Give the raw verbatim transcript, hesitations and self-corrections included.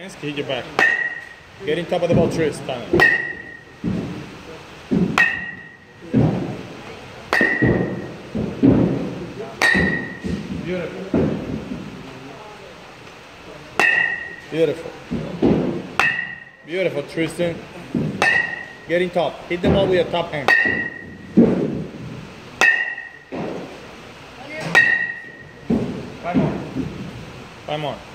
Hands, hit your back. Get in top of the ball, Tristan. Beautiful. Beautiful. Beautiful, Tristan. Get in top. Hit the ball with your top hand. Five more. Five more.